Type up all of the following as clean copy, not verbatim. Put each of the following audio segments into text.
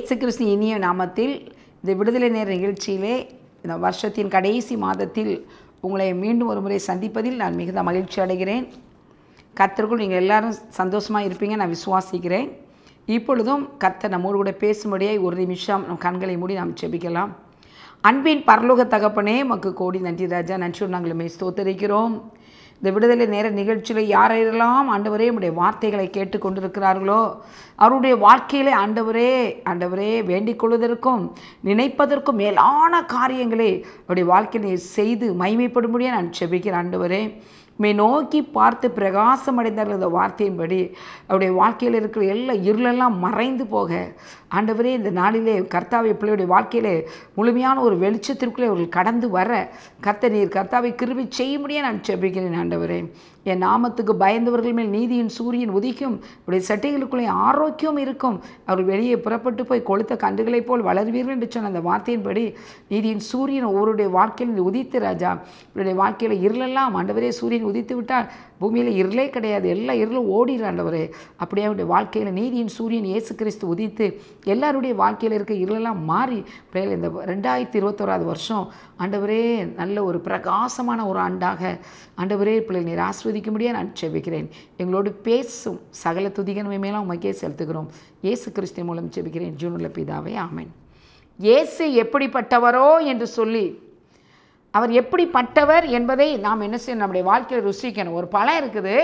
இயேசு கிறிஸ்து இனிய நாமத்தில் இந்த விடுதலை நேர நிகழ்ச்சியிலே இந்த வருஷத்தின் கடைசி மாதத்தில் உங்களை மீண்டும் ஒரு முறை சந்திப்பதில் நான் மிகுந்த மகிழ்ச்சி அடைகிறேன். கர்த்தருக்குள் நீங்கள் எல்லாரும் சந்தோஷமாக இருப்பீங்க நான் விசுவாசிக்கிறேன். இப்பொழுதும் கர்த்தர் நம்மோடு கூட பேசும்படியாய் ஒரு நிமிஷம் நம் கண்களை மூடி நாம் ஜெபிக்கலாம். அன்பின் பரலோக தகப்பனே உமக்கு கோடி நன்றி ராஜா. நன்றி நாங்களுமே ஸ்தோத்தரிக்கிறோம். இந்த விடுதலை நேர நிகழ்ச்சியில் யாரெல்லாம் ஆண்டவரே உடைய வார்த்தைகளை கேட்டுக்கொண்டிருக்கிறார்களோ அவருடைய வாழ்க்கையிலே ஆண்டவரே வேண்டிக் கொள்வதற்கும் நினைப்பதற்கும் மேலான காரியங்களை அவருடைய வாழ்க்கையை செய்து மகிமைப்படும்படியாக நான் ஜெபிக்கிறேன். ஆண்டவரே மே நோக்கி பார்த்து பிரகாசம் அடைந்தார்கள் இந்த வார்த்தையின்படி அவருடைய வாழ்க்கையில் இருக்கிற எல்லா இருளெல்லாம் மறைந்து போக ஆண்டவரே இந்த நாளிலே கர்த்தாவை பிள்ளையுடைய வாழ்க்கையிலே முழுமையான ஒரு வெளிச்சத்திற்குள்ளே அவர்கள் கடந்து வர நீர் கர்த்தாவை கிருபை செய்ய முடிய நான் ஜெபிக்கிறேன். ஆண்டவரே என் நாமத்துக்கு பயந்தவர்கள் மேல் நீதியின் சூரியன் உதிக்கும், அவருடைய சட்டைகளுக்குள்ளே ஆரோக்கியம் இருக்கும், அவர்கள் வெளியே புறப்பட்டு போய் கொளுத்த கன்றுகளைப் போல் வளர்வீர்கள் என்று சொன்ன அந்த வார்த்தையின்படி நீதியின் சூரியன் ஒவ்வொருடைய வாழ்க்கையில் உதித்து ராஜா இவருடைய வாழ்க்கையில் இருளெல்லாம் ஆண்டவரே சூரியன் உதித்து விட்டால் பூமியில் இருளே கிடையாது, எல்லா இருளும் ஓடிடுற ஆண்டவரே. அப்படியே அவருடைய வாழ்க்கையில் நீதியின் சூரியன் இயேசு கிறிஸ்து உதித்து எல்லாருடைய வாழ்க்கையில் இருக்க இருளெல்லாம் மாறி இந்த 2021 வருஷம் ஆண்டவரே நல்ல ஒரு பிரகாசமான ஒரு ஆண்டாக ஆண்டவரே பிள்ளைகள் நீர் ஆஸ்வதிக்கும்படியாக நான் ஜெபிக்கிறேன். எங்களோடு பேசும் சகல துதிகனமை மேலும் உமக்கே செலுத்துகிறோம். இயேசு கிறிஸ்து மூலம் ஜெபிக்கிறேன் ஜீவனுள்ள பிதாவே, ஆமென். இயேசு எப்படிப்பட்டவரோ என்று சொல்லி அவர் எப்படிப்பட்டவர் என்பதை நாம் என்ன செய்யணும், நம்முடைய வாழ்க்கையில் ருசிக்கணும். ஒரு பழம் இருக்குது,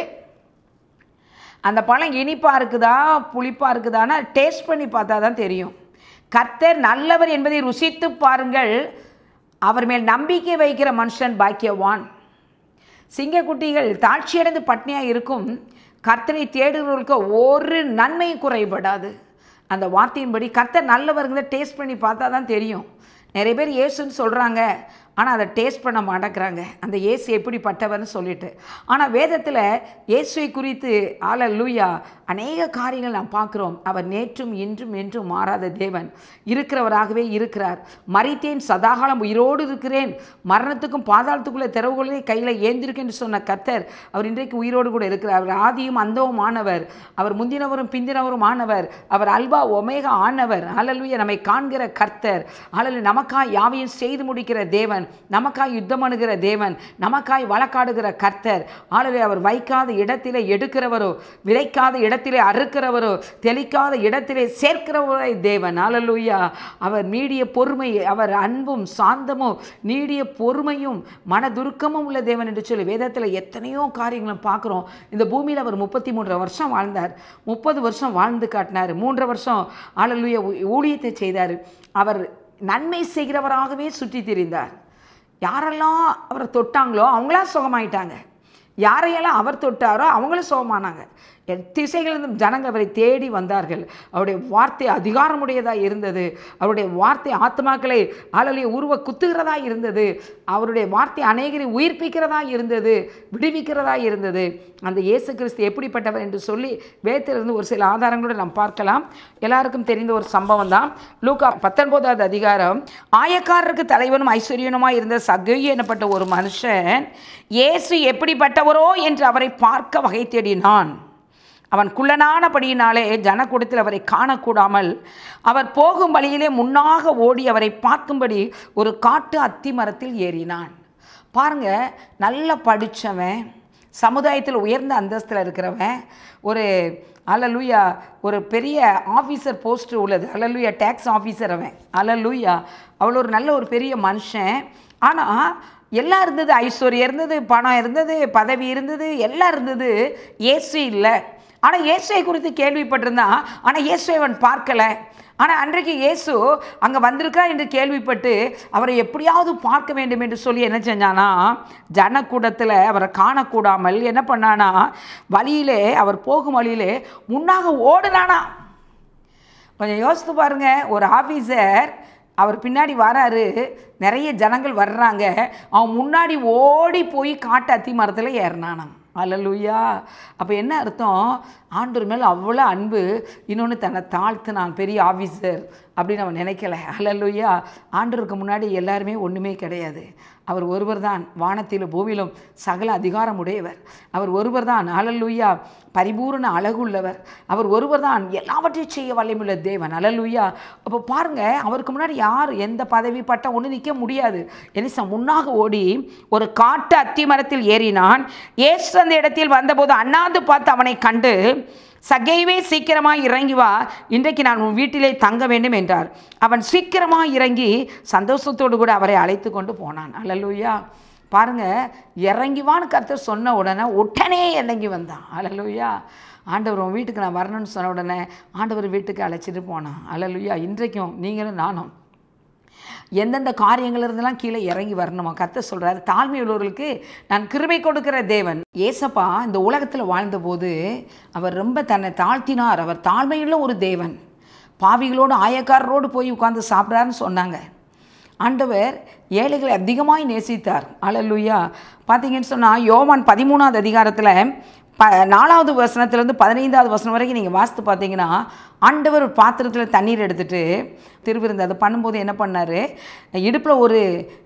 அந்த பழம் இனிப்பாக இருக்குதா புளிப்பாக இருக்குதான்னா டேஸ்ட் பண்ணி பார்த்தா தான் தெரியும். கர்த்தர் நல்லவர் என்பதை ருசித்து பாருங்கள், அவர் மேல் நம்பிக்கை வைக்கிற மனுஷன் பாக்கியவான். சிங்கக்குட்டிகள் தாழ்ச்சியடைந்து பட்னியாக இருக்கும், கர்த்தரை தேடுகிறவர்களுக்கு ஒரு நன்மை குறைபடாது. அந்த வார்த்தையின்படி கர்த்தர் நல்லவருங்கிறத டேஸ்ட் பண்ணி பார்த்தா தான் தெரியும். நிறைய பேர் இயேசுன்னு சொல்கிறாங்க, ஆனால் அதை டேஸ்ட் பண்ண மாட்டேங்கிறாங்க அந்த இயேசு எப்படிப்பட்டவர்னு சொல்லிட்டு. ஆனால் வேதத்தில் இயேசுவை குறித்து அல்லேலூயா அநேக காரியங்கள் நாம் பார்க்குறோம். அவர் நேற்றும் இன்றும் என்றும் மாறாத தேவன், இருக்கிறவராகவே இருக்கிறார். மரித்தேன் சதாகாலம் உயிரோடு இருக்கிறேன், மரணத்துக்கும் பாதாளத்துக்குள்ளே திறவுகளை கையில் ஏந்திருக்கேன்னு சொன்ன கர்த்தர் அவர் இன்றைக்கு உயிரோடு கூட இருக்கிறார். அவர் ஆதியும் அந்தவும் ஆனவர், அவர் முந்தினவரும் பிந்தினவரும் ஆனவர், அவர் அல்பா ஒமேகா ஆனவர். அல்லேலூயா நம்மை காண்கிற கர்த்தர், அல்லேலூயா நமக்காய் யாவையும் செய்து முடிக்கிற தேவன், நமக்காய் யுத்தம் அணுகிற தேவன், நமக்காய் வழக்காடுகிற கர்த்தர். ஆளவே அவர் வைக்காத இடத்திலே எடுக்கிறவரோ, விதைக்காத இடத்திலே அறுக்கிறவரோ, தெளிக்காத இடத்திலே சேர்க்கிறவரே தேவன். அல்லேலூயா அவர் நீடிய பொறுமை, அவர் அன்பும் சாந்தமும் நீடிய பொறுமையும் மனதுருக்கமும் உள்ள தேவன் என்று சொல்லி வேதத்தில் எத்தனையோ காரியங்களும் பார்க்குறோம். இந்த பூமியில் அவர் 33 வருஷம் வாழ்ந்தார், 30 வருஷம் வாழ்ந்து காட்டினார், 3 வருஷம் அல்லேலூயா ஊழியத்தை செய்தார். அவர் நன்மை செய்கிறவராகவே சுற்றி திரிந்தார். யாரெல்லாம் அவரை தொட்டாங்களோ அவங்களாம் சுகமாயிட்டாங்க, யாரையெல்லாம் அவர் தொட்டாரோ அவங்களும் சுகமானாங்க. திசைகளிலிருந்து ஜனங்கள் அவரை தேடி வந்தார்கள். அவருடைய வார்த்தை அதிகாரமுடையதாக இருந்தது, அவருடைய வார்த்தை ஆத்மாக்களை அல்லேலூயா உருவ குத்துகிறதா இருந்தது, அவருடைய வார்த்தை அநேகரை உயிர்ப்பிக்கிறதா இருந்தது, விடுவிக்கிறதா இருந்தது. அந்த இயேசு கிறிஸ்து எப்படிப்பட்டவர் என்று சொல்லி வேதத்திலிருந்து ஒரு சில ஆதாரங்களோடு நாம் பார்க்கலாம். எல்லாருக்கும் தெரிந்த ஒரு சம்பவம் தான். லூக்கா 19வது அதிகாரம். ஆயக்காரருக்கு தலைவனும் ஐஸ்வர்யனுமாய் இருந்த சகேயு எனப்பட்ட ஒரு மனுஷன் இயேசு எப்படிப்பட்டவரோ என்று அவரை பார்க்க வகை தேடினான். அவன் குள்ளனானபடியினாலே ஜனக்கூட்டத்தில் அவரை காணக்கூடாமல் அவர் போகும் வழியிலே முன்னாக ஓடி அவரை பார்க்கும்படி ஒரு காட்டு அத்தி மரத்தில் ஏறினான். பாருங்க, நல்லா படித்தவன், சமுதாயத்தில் உயர்ந்த அந்தஸ்தில் இருக்கிறவன், ஒரு அல்லேலூயா ஒரு பெரிய ஆஃபீஸர் போஸ்ட் உள்ளது, அல்லேலூயா டேக்ஸ் ஆஃபீஸர் அவன், அல்லேலூயா அவ்வளோ ஒரு நல்ல ஒரு பெரிய மனுஷன். ஆனால் எல்லாம் இருந்தது, ஐஸ்வர்யம் இருந்தது, பணம் இருந்தது, பதவி இருந்தது, எல்லாம் இருந்தது, இயேசு இல்லை. ஆனால் இயேசுவை குறித்து கேள்விப்பட்டிருந்தான், ஆனால் இயேசுவை அவன் பார்க்கலை. ஆனால் அன்றைக்கு இயேசு அங்கே வந்திருக்கிறார் என்று கேள்விப்பட்டு அவரை எப்படியாவது பார்க்க வேண்டும் என்று சொல்லி என்ன செஞ்சானா, ஜனக்கூடத்தில் அவரை காணக்கூடாமல் என்ன பண்ணானா, வழியிலே அவர் போகும் வழியிலே முன்னாக ஓடுனானா. கொஞ்சம் யோசித்து பாருங்க, ஒரு ஆஃபீஸர் அவர் பின்னாடி வராரு, நிறைய ஜனங்கள் வர்றாங்க, அவன் முன்னாடி ஓடி போய் காட்டு அத்தி மரத்தில் ஏறினானாம். அல்லேலூயா. அப்போ என்ன அர்த்தம், ஆண்டவர் மேலே அவ்வளோ அன்பு. இன்னொன்று தன்னை தாழ்த்து நான் பெரிய ஆஃபீஸர் அப்படின்னு அவன் நினைக்கல. அல்லேலூயா. ஆண்டவருக்கு முன்னாடி எல்லாருமே ஒன்றுமே கிடையாது. அவர் ஒருவர் தான் வானத்திலும் பூமியிலும் சகல அதிகாரம் உடையவர். அவர் ஒருவர் தான் அல்லேலூயா பரிபூரண அழகுள்ளவர். அவர் ஒருவர் தான் எல்லாவற்றையும் செய்ய வல்லமையுள்ள தேவன். அல்லேலூயா. அப்போ பாருங்கள், அவருக்கு முன்னாடி யார் எந்த பதவி பட்டம் ஒன்று நிற்க முடியாது. எலிசா முன்னாக ஓடி ஒரு காட்டு அத்தி மரத்தில் ஏறினான். இயேசு அந்த இடத்தில் வந்தபோது அண்ணாந்து பார்த்து அவனை கண்டு, சகேயுவே சீக்கிரமாக இறங்கி வா, இன்றைக்கு நான் உன் வீட்டிலே தங்க வேண்டும் என்றார். அவன் சீக்கிரமாக இறங்கி சந்தோஷத்தோடு கூட அவரை அழைத்து கொண்டு போனான். அல்லேலூயா. பாருங்கள், இறங்கிவான்னு கர்த்தர் சொன்ன உடனே இறங்கி வந்தான். அல்லேலூயா. ஆண்டவர் உன் வீட்டுக்கு நான் வரணும்னு சொன்ன உடனே ஆண்டவர் வீட்டுக்கு அழைச்சிட்டு போனான். அல்லேலூயா. இன்றைக்கும் நீங்களும் நானும் எந்தெந்த காரியங்கள் இருந்தெல்லாம் கீழே இறங்கி வரணுமா கர்த்தர் சொல்கிறார். தாழ்மை உள்ளவர்களுக்கு நான் கிருபை கொடுக்கிற தேவன். ஏசப்பா இந்த உலகத்தில் வாழ்ந்தபோது அவர் ரொம்ப தன்னை தாழ்த்தினார். அவர் தாழ்மையுள்ள ஒரு தேவன். பாவிகளோடு ஆயக்காரரோடு போய் உட்கார்ந்து சாப்பிட்றாருன்னு சொன்னாங்க. ஆண்டவர் ஏழைகளை அதிகமாய் நேசித்தார். அல்லேலூயா. பார்த்தீங்கன்னு சொன்னால் யோவான் 13வது அதிகாரத்தில் 4வது வசனத்துலேருந்து 15வது வசனம் வரைக்கும் நீங்கள் வாசித்து பார்த்தீங்கன்னா, ஆண்டவர் ஒரு பாத்திரத்தில் தண்ணீர் எடுத்துகிட்டு திருவிருந்து அதை பண்ணும்போது என்ன பண்ணார், இடுப்பில் ஒரு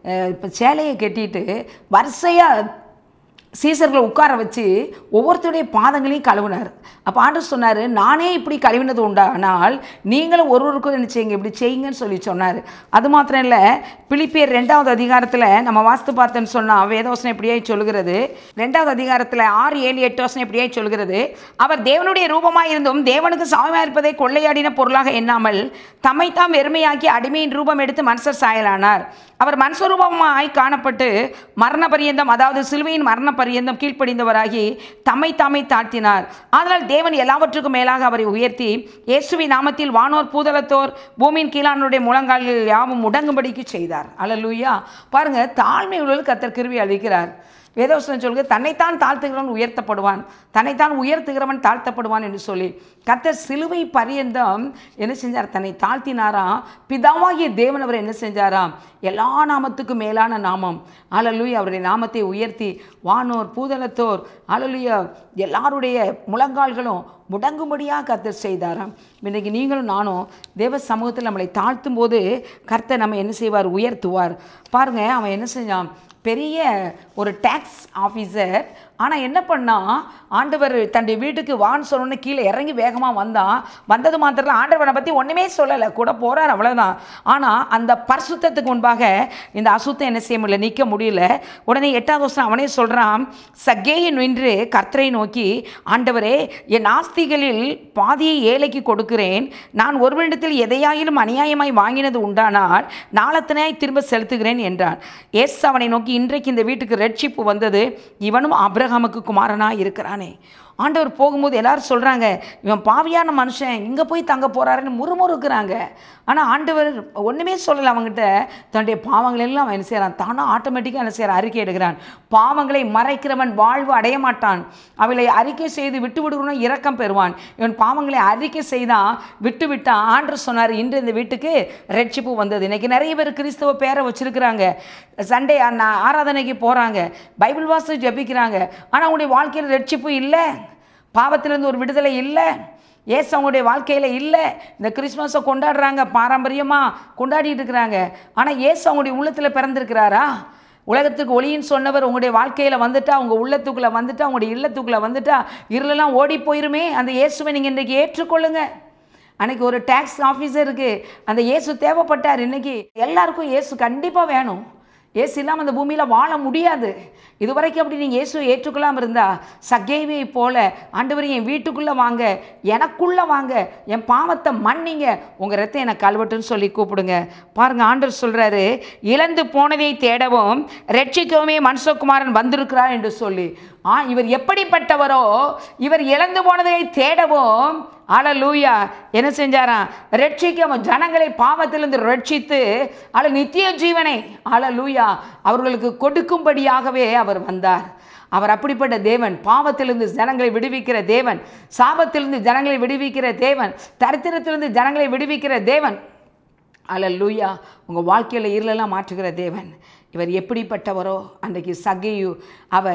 சேலையை கட்டிட்டு வரிசையாக சீசர்களை உட்கார வச்சு ஒவ்வொருத்தருடைய பாதங்களையும் கழுவினார். அப்போ ஆண்டவர் சொன்னார், நானே இப்படி கழுவினது உண்டா, ஆனால் நீங்களும் ஒருவருக்கும் என்ன செய்யுங்க, இப்படி செய்யுங்கன்னு சொல்லி சொன்னார். அது மாத்திரம் இல்லை, பிலிப்பியர் 2வது அதிகாரத்தில் நம்ம வாஸ்து பார்த்தோன்னு சொன்னால் வேதவசனம் எப்படியாய் சொல்கிறது. 2வது அதிகாரத்தில் 6, 7, 8 வசனம் எப்படியாய் சொல்கிறது. அவர் தேவனுடைய ரூபமாக இருந்தும் தேவனுக்கு சாயமாக இருப்பதை கொள்ளையாடின பொருளாக எண்ணாமல் தம்மைத்தாம் வெறுமையாக்கி அடிமையின் ரூபம் எடுத்து மனுஷர் சாயலானார். அவர் மனுஷரூபமாய் காணப்பட்டு மரண பரியந்தம், அதாவது சிலுவையின் மரண பரியந்தம் கீழ்ப்படிந்தவராகி தம்மை தாமை தாழ்த்தினார். அதனால் தேவன் எல்லாவற்றுக்கும் மேலாக அவரை உயர்த்தி இயேசுவின் நாமத்தில் வானோர் பூதலத்தோர் பூமியின் கீழானுடைய முழங்கால்கள் யாவும் முடங்கும்படிக்கு செய்தார். அல்லேலூயா. பாருங்க, தாழ்மை உள்ளவர்களுக்கு கர்த்தர் கிருபை அளிக்கிறார். வேதவசனம் சொல்லுங்க, தன்னைத்தான் தாழ்த்துகிறவன் உயர்த்தப்படுவான், தன்னைத்தான் உயர்த்துகிறவன் தாழ்த்தப்படுவான் என்று சொல்லி கர்த்தர் சிலுவை பரியந்தம் என்ன செஞ்சார், தன்னை தாழ்த்தினாராம். பிதாவாகிய தேவன் அவர் என்ன செஞ்சாராம், எல்லா நாமத்துக்கும் மேலான நாமம். அல்லேலூயா. அவருடைய நாமத்தை உயர்த்தி வானோர் பூதலத்தோர் அல்லேலூயா எல்லாருடைய முழங்கால்களும் முடங்கும்படியாக கர்த்தர் செய்தாராம். இன்றைக்கு நீங்களும் நானும் தேவ சமூகத்தில் நம்மளை தாழ்த்தும் போது கர்த்தர் நம்ம என்ன செய்வார், உயர்த்துவார். பாருங்கள், அவன் என்ன செஞ்சான், பெரிய ஒரு டேக்ஸ் ஆஃபீஸர். ஆனால் என்ன பண்ணால், ஆண்டவர் தன்னுடைய வீட்டுக்கு வான்னு சொன்னோன்னே கீழே இறங்கி வேகமாக வந்தான். வந்தது மாத்திரம் ஆண்டவரை பற்றி ஒன்றுமே சொல்லலை, கூட போகிறார், அவ்வளோதான். ஆனால் அந்த பரிசுத்தத்துக்கு முன்பாக இந்த அசுத்தம் என்ன செய்ய முடியல, நிற்க முடியல. உடனே 8வது வசனம் அவனே சொல்கிறான், சகேயு நின்று கர்த்தரை நோக்கி, ஆண்டவரே, என் ஆஸ்திகளில் பாதியை ஏழைக்கு கொடுக்கிறேன். நான் ஒருவனிடத்தில் எதையாயிலும் அநியாயமாய் வாங்கினது உண்டானால் நாளத்தனையாய் திரும்ப செலுத்துகிறேன் என்றான். எஸ் அவனை நோக்கி, இன்றைக்கு இந்த வீட்டுக்கு ரட்சிப்பு வந்தது, இவனும் ஆபிரகாமுக்கு குமாரனாக இருக்கிறானே. ஆண்டவர் போகும்போது எல்லாரும் சொல்கிறாங்க, இவன் பாவியான மனுஷன் இங்கே போய் தங்க போகிறாருன்னு முறுமுறுக்கிறாங்க. ஆனால் ஆண்டவர் ஒன்றுமே சொல்லலை அவங்ககிட்ட. தன்னுடைய பாவங்களெல்லாம் அவன் என்ன செய்கிறான், தானாக ஆட்டோமேட்டிக்காக என்ன செய்கிறான், அறிக்கை எடுக்கிறான். பாவங்களை மறைக்கிறவன் வாழ்வு அடைய மாட்டான், அவளை அறிக்கை செய்து விட்டு விடுகிறவன் இரக்கம் பெறுவான். இவன் பாவங்களை அறிக்கை செய்தான், விட்டு விட்டான். ஆண்டவர் சொன்னார், இன்று இந்த வீட்டுக்கு ரட்சிப்பு வந்தது. இன்றைக்கி நிறைய பேர் கிறிஸ்தவ பேரை வச்சுருக்கிறாங்க, சண்டே ஆராதனைக்கு போகிறாங்க, பைபிள் வாசி ஜபிக்கிறாங்க, ஆனால் அவங்களுடைய வாழ்க்கையில் ரட்சிப்பு இல்லை, பாவத்திலிருந்து ஒரு விடுதலை இல்லை, ஏசு அவங்களுடைய வாழ்க்கையில் இல்லை. இந்த கிறிஸ்மஸை கொண்டாடுறாங்க, பாரம்பரியமாக கொண்டாடிட்டு இருக்கிறாங்க. ஆனால் ஏசு அவங்களுடைய உள்ளத்தில் பிறந்திருக்கிறாரா? உலகத்துக்கு ஒளின்னு சொன்னவர் உங்களுடைய வாழ்க்கையில் வந்துட்டா, உங்கள் உள்ளத்துக்குள்ளே வந்துட்டா, உங்களுடைய இல்லத்துக்குள்ளே வந்துட்டா இருளெல்லாம் ஓடி போயிருமே. அந்த இயேசுவை நீங்கள் இன்றைக்கி ஏற்றுக்கொள்ளுங்க. அன்றைக்கி ஒரு டேக்ஸ் ஆஃபீஸருக்கு அந்த இயேசு தேவைப்பட்டார். இன்றைக்கி எல்லாருக்கும் இயேசு கண்டிப்பாக வேணும். இயேசு இல்லாமல் அந்த பூமியில் வாழ முடியாது. இதுவரைக்கும் அப்படி நீங்கள் இயேசுவை ஏற்றுக்கொள்ளாமல் இருந்தால் சகேயுவை போல, ஆண்டவர் என் வீட்டுக்குள்ளே வாங்க, எனக்குள்ளே வாங்க, என் பாவத்தை மன்னிங்க, உங்கள் ரத்தம் எனக்கு கழுவட்டுன்னு சொல்லி கூப்பிடுங்க. பாருங்கள், ஆண்டவர் சொல்கிறாரு, இழந்து போனதை தேடவும் ரட்சிக்கவுமே மனுஷகுமாரன் வந்திருக்கிறார் என்று சொல்லி. இவர் எப்படிப்பட்டவரோ, இவர் இழந்து போனதை தேடவும் அல்லேலூயா என்ன செஞ்சாராம், ரட்சிக்கவும், ஜனங்களை பாவத்திலிருந்து ரட்சித்து நித்திய ஜீவனை அல்லேலூயா அவர்களுக்கு கொடுக்கும்படியாகவே அவர் வந்தார். அவர் அப்படிப்பட்ட தேவன், பாவத்திலிருந்து ஜனங்களை விடுவிக்கிற தேவன், சாபத்திலிருந்து ஜனங்களை விடுவிக்கிற தேவன், தரித்திரத்திலிருந்து ஜனங்களை விடுவிக்கிற தேவன். அல்லேலூயா. உங்கள் வாழ்க்கையில் இருளெல்லாம் மாற்றுகிற தேவன். இவர் எப்படிப்பட்டவரோ, அன்றைக்கு சகேயு அவர்